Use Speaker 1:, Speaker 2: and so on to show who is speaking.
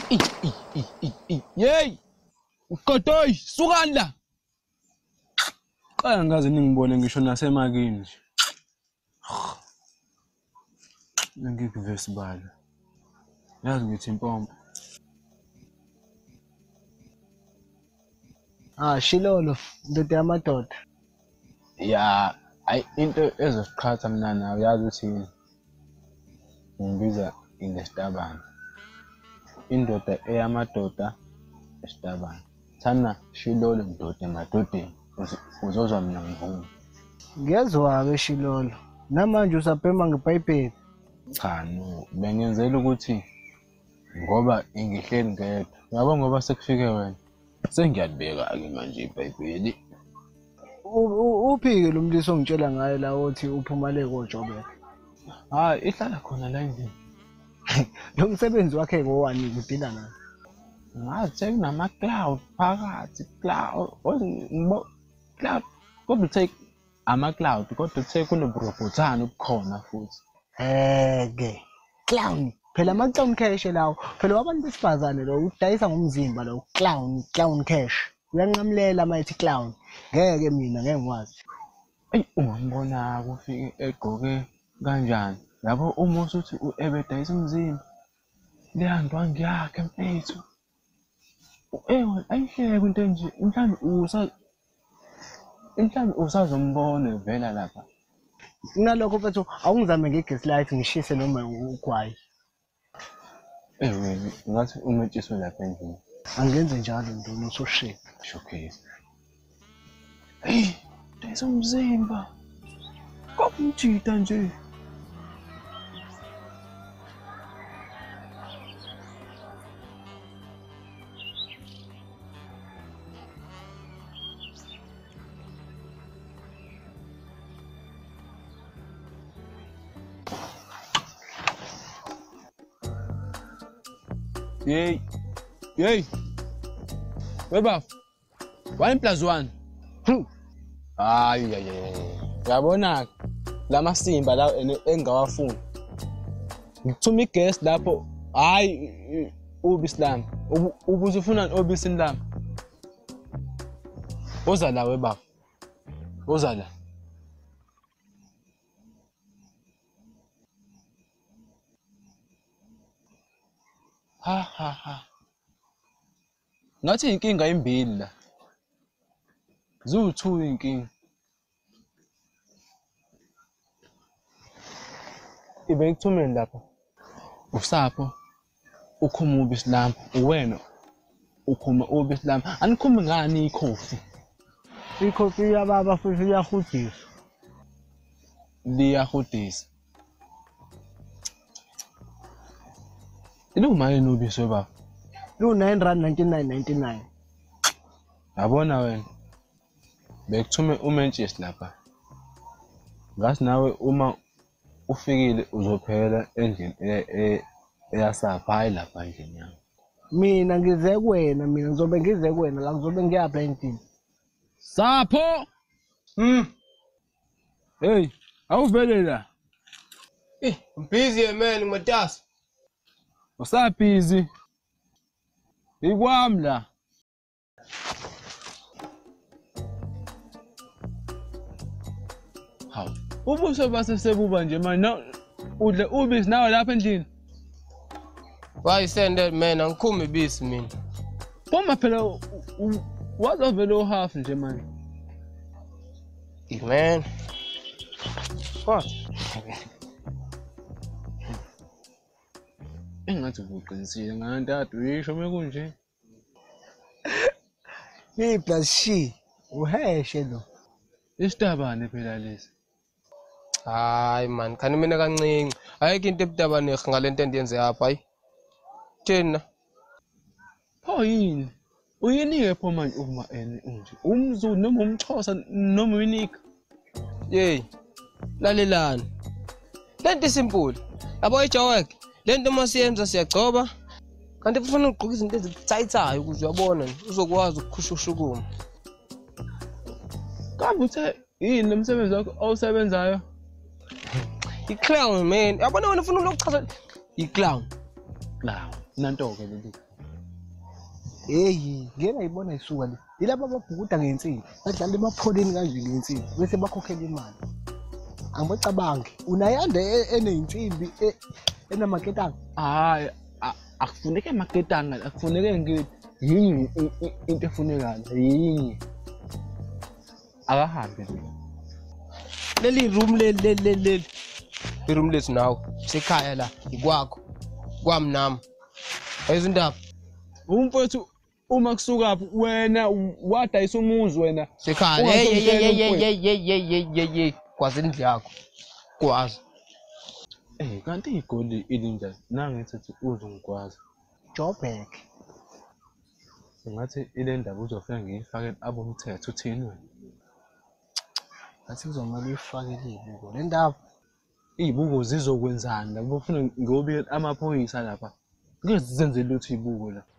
Speaker 1: Yey! Ugodoyi, sukani la. Qala ngaze ningibone ngisho nasemakini nje. Ngikuvesibala. Yazi ngithi impompo.
Speaker 2: Shilolo, ndoda yamadoda.
Speaker 1: Ya, into ezosiqhatha mina nawe yazi uthini. Ngibiza ingestabana. Indoda eyamadoda estabana. Thana shilolo ndoda emadodeni. Uzozwa mina ngivuma.
Speaker 2: Ngiyezwa-ke Shilolo. Namanje usabhema ngeBhayibheli.
Speaker 1: Cha no, bengenzela ukuthi ngoba ingihleli ngedwa. Yabo ngoba sekufike wena. Sengiyalibeka-ke manje iBhayibheli.
Speaker 2: Uphi-ke lo mlisi ongitshela ngayo la othi uphuma le koJobeka?
Speaker 1: Ihlala khona la endlini.
Speaker 2: Lo msebenzi wakhe ngowani udila nayo?
Speaker 1: Ngathi sekunama-cloud phakathi, cloud. Cloud, kodwa uthe ama-cloud, kodwa uthe kunoburobhothana obukhona futhi.
Speaker 2: Ke clown, phela ama-clown cash lawo. Phela wabantu besifazane lo udayisa ngomzimba lo clown cash. Uyanqamulela mayithi clown. Ngeke mina ngeke ngikwazi.
Speaker 1: Ungambona kufike egqoke kanjani? Yabo uma usuthi ebedayisa umzimba. Leyanto angiyakhe mfethu. Ayihleke into enje, mhlawumbe usazombona vela lapha.
Speaker 2: Kunalokho mfethu awungizame ngegesi light ngishise noma ugwayi.
Speaker 1: Wena ngathi umetshisiwe lapha endlini.
Speaker 2: Angenze njalo ndona usushisa.
Speaker 1: Okay. Dayisa umzimba. Komjita nje. Yey. Webaf. 1+1. Yabona lama simba la engawafuni. Ngithuma igas lapho. Ubisi lami. Ubuze ufuna ubisi lami. Oza la webaf. Oza la. Ngathi inkinga imbili la. Ziwu-2 inkinga. Ibe ngithumeni lapha. Usapho ukhuma ubisi lami, uwena ukhuma ubisi lami. Anikhumi ngani ikhofi?
Speaker 2: Ikhofi yababa futhi iyahudisa.
Speaker 1: Liyahudisa. Ilungumali ubisi webaba.
Speaker 2: Lu-R9.99.
Speaker 1: Yabona wena. Bekuthume umentshisi lapha. Ngathi nawe uma ufikile uzophela endlini eyasapha hayi lapha endlini yami.
Speaker 2: Mina ngize kuwena, mina ngizobe ngize kuwena la ngizobe ngiyapha endlini.
Speaker 1: Sapho! Hey, awuvele la.
Speaker 3: I'm busy man, ngimatasa.
Speaker 1: Usabhizi. Ikwami la. Hawu, ubuso base sebuba nje manje udle ubisi nawe lapha endlini.
Speaker 3: Why you saying that man? Angikhumi ibisi mina.
Speaker 1: Phoma phela wazovela uhalf nje manje.
Speaker 3: Man. What?
Speaker 1: Engathi ubuqinisile ngantathu yisho mekunje.
Speaker 2: Plus she uheshe lo.
Speaker 1: Isitabane phela lesi.
Speaker 3: Hayi man, khani mina kancinci. Ayikho into ebutabane ngalento endiyenze apha hayi. Thina.
Speaker 1: Pho yini? Uyinike pho manje uma unje. Umzulu noma umXhosa noma uyinika.
Speaker 3: Yey. Lalelani. Lento simple. Yabo ijaweke. Lento masiyenza siyagcoba. Kanti kufanele ugqoke izinto ezitsayitsayo ukuze uyabona uzokwazi ukukhushukuma.
Speaker 1: Kambe uthe yini lomsebenzi wakho awusebenzayo?
Speaker 3: I-clown man. Yabona wena ufuna ukuchaza i-clown.
Speaker 1: Clown. Nanto ke leli.
Speaker 2: Hey, ngeke ngayibona isuka le. Yilabo ababhukuda ngensimbi, badlala emapholeni kanje ngensimbi bese bakhokhela imali. Angibacabangi. Unayande eneyinsimbi enamaketanga.
Speaker 1: Hayi, akufuneke maketanga, akufuneke yinye into efunekayo, yinye. Akahambe nje.
Speaker 3: Leli room leli. I-room lethu nawe. Sekhaya la, ikwakho. Kwami nami. Ayizindaba.
Speaker 1: Umfowethu uma kusuka wena wadayisa umuzi wena.
Speaker 3: Sekhaya. Hey. Kwazi indlu yakho. Kwazi.
Speaker 1: Kanti igoli ilinjani? Nangithi uzongikwazi.
Speaker 2: Joburg.
Speaker 1: Ngathi ile ndaba uzofika ngiyifake abomthetho uthini wena?
Speaker 2: Ngathi kuzomela uyifake ibuko. Le ndaba
Speaker 1: Izibuko zizokwenzani? Ngifuna ngiyobika amaphoyisa lapha. Ngeke zenze lutho izibuko la.